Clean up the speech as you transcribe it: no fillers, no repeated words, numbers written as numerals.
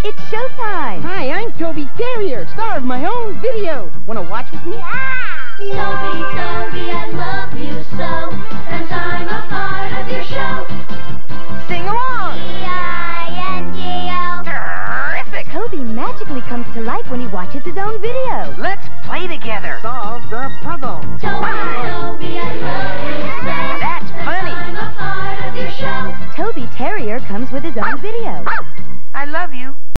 It's showtime! Hi, I'm Toby Terrier, star of my own video. Wanna watch with me? Toby, Toby, I love you so, and I'm a part of your show. Sing along! T-I-N-G-O. Terrific! Toby magically comes to life when he watches his own video. Let's play together. Solve the puzzle. Toby, Toby, I love you so, That's funny. and I'm a part of your show. Toby Terrier comes with his own